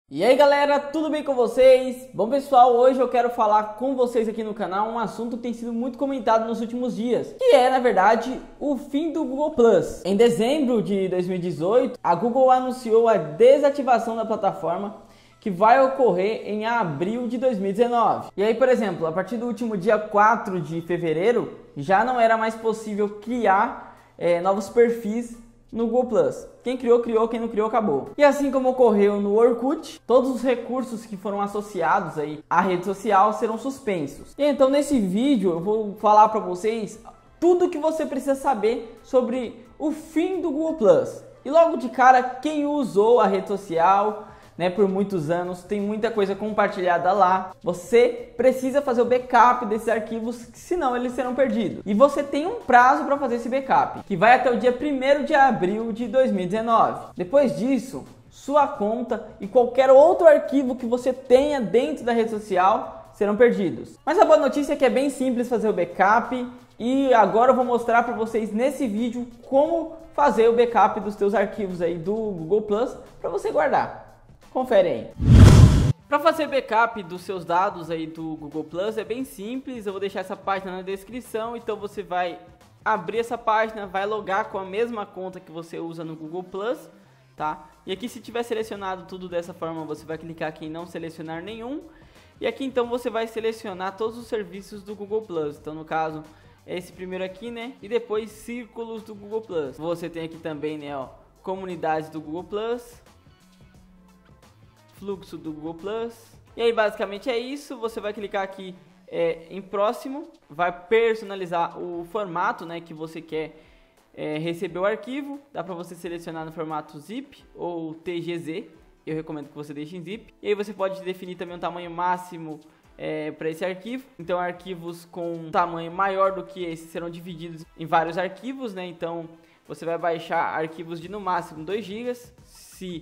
E aí galera, tudo bem com vocês? Bom pessoal, hoje eu quero falar com vocês aqui no canal um assunto que tem sido muito comentado nos últimos dias, que é na verdade o fim do Google Plus. Em dezembro de 2018, a Google anunciou a desativação da plataforma, que vai ocorrer em abril de 2019. E aí, por exemplo, a partir do último dia 4 de fevereiro, já não era mais possível criar novos perfis no Google Plus. Quem criou, criou, quem não criou, acabou. E assim como ocorreu no Orkut, todos os recursos que foram associados aí à rede social serão suspensos. E então nesse vídeo eu vou falar para vocês tudo que você precisa saber sobre o fim do Google Plus. E logo de cara, quem usou a rede social por muitos anos, tem muita coisa compartilhada lá. Você precisa fazer o backup desses arquivos, senão eles serão perdidos. E você tem um prazo para fazer esse backup, que vai até o dia 1º de abril de 2019. Depois disso, sua conta e qualquer outro arquivo que você tenha dentro da rede social serão perdidos. Mas a boa notícia é que é bem simples fazer o backup. E agora eu vou mostrar para vocês nesse vídeo como fazer o backup dos teus arquivos aí do Google Plus para você guardar. Confere aí. Para fazer backup dos seus dados aí do Google Plus é bem simples. Eu vou deixar essa página na descrição. Então você vai abrir essa página, vai logar com a mesma conta que você usa no Google Plus, tá? E aqui, se tiver selecionado tudo dessa forma, você vai clicar aqui em não selecionar nenhum. E aqui então você vai selecionar todos os serviços do Google Plus. Então no caso é esse primeiro aqui, né? E depois círculos do Google Plus. Você tem aqui também, comunidades do Google Plus, fluxo do Google Plus. E aí basicamente é isso. Você vai clicar aqui em próximo, vai personalizar o formato que você quer receber o arquivo. Dá para você selecionar no formato zip ou TGZ. Eu recomendo que você deixe em zip. E aí você pode definir também um tamanho máximo para esse arquivo. Então arquivos com um tamanho maior do que esse serão divididos em vários arquivos, Então você vai baixar arquivos de no máximo 2 GB. Se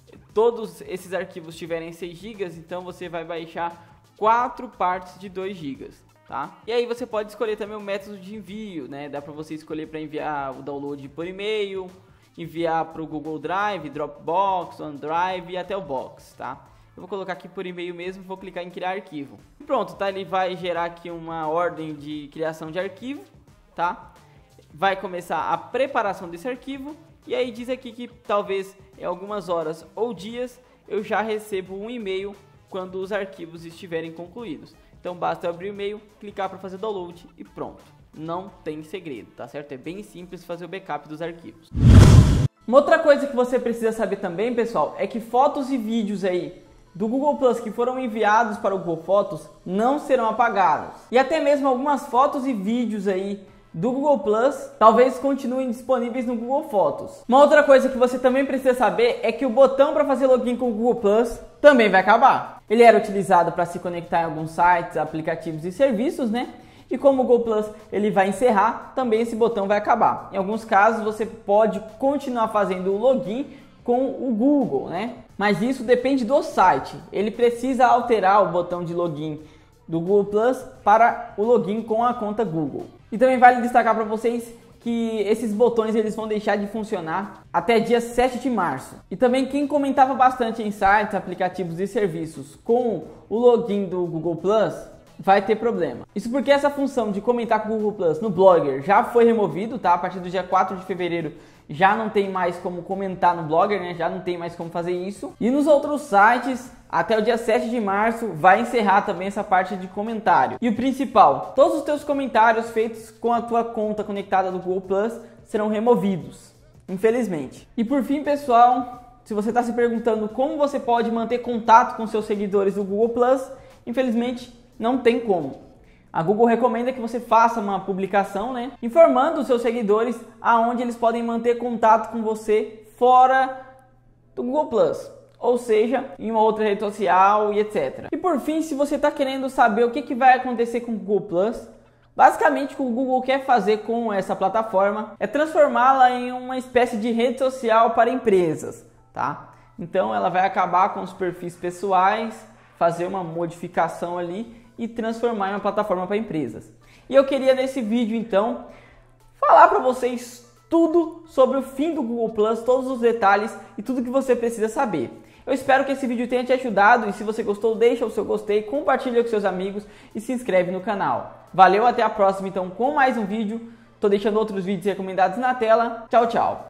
todos esses arquivos tiverem 6 GB, então você vai baixar 4 partes de 2 GB, tá? E aí você pode escolher também o método de envio, Dá para você escolher para enviar o download por e-mail, enviar para o Google Drive, Dropbox, OneDrive e até o Box, tá? Eu vou colocar aqui por e-mail mesmo, vou clicar em criar arquivo. E pronto, tá? Ele vai gerar aqui uma ordem de criação de arquivo, tá? Vai começar a preparação desse arquivo. E aí diz aqui que talvez em algumas horas ou dias eu já recebo um e-mail quando os arquivos estiverem concluídos. Então basta eu abrir o e-mail, clicar para fazer download e pronto. Não tem segredo, tá certo? É bem simples fazer o backup dos arquivos. Uma outra coisa que você precisa saber também, pessoal, é que fotos e vídeos aí do Google Plus que foram enviados para o Google Fotos não serão apagados. E até mesmo algumas fotos e vídeos aí do Google Plus talvez continuem disponíveis no Google Fotos. Uma outra coisa que você também precisa saber é que o botão para fazer login com o Google Plus também vai acabar. Ele era utilizado para se conectar em alguns sites, aplicativos e serviços, E como o Google Plus ele vai encerrar, também esse botão vai acabar. Em alguns casos você pode continuar fazendo o login com o Google, Mas isso depende do site. Ele precisa alterar o botão de login do Google Plus para o login com a conta Google. E também vale destacar para vocês que esses botões eles vão deixar de funcionar até dia 7 de março. E também quem comentava bastante em sites, aplicativos e serviços com o login do Google Plus vai ter problema. Isso porque essa função de comentar com o Google Plus no Blogger já foi removido, tá? A partir do dia 4 de fevereiro já não tem mais como comentar no Blogger, Já não tem mais como fazer isso. E nos outros sites, até o dia 7 de março, vai encerrar também essa parte de comentário. E o principal, todos os teus comentários feitos com a tua conta conectada do Google Plus serão removidos, infelizmente. E por fim, pessoal, se você está se perguntando como você pode manter contato com seus seguidores do Google Plus, infelizmente não tem como. A Google recomenda que você faça uma publicação, informando os seus seguidores aonde eles podem manter contato com você fora do Google Plus. Ou seja, em uma outra rede social e etc. E por fim, se você está querendo saber o que vai acontecer com o Google Plus, basicamente o que o Google quer fazer com essa plataforma é transformá-la em uma espécie de rede social para empresas, tá? Então ela vai acabar com os perfis pessoais, fazer uma modificação ali e transformar em uma plataforma para empresas. E eu queria nesse vídeo então falar para vocês tudo sobre o fim do Google Plus, todos os detalhes e tudo que você precisa saber. Eu espero que esse vídeo tenha te ajudado e se você gostou, deixa o seu gostei, compartilha com seus amigos e se inscreve no canal. Valeu, até a próxima então com mais um vídeo. Tô deixando outros vídeos recomendados na tela. Tchau, tchau.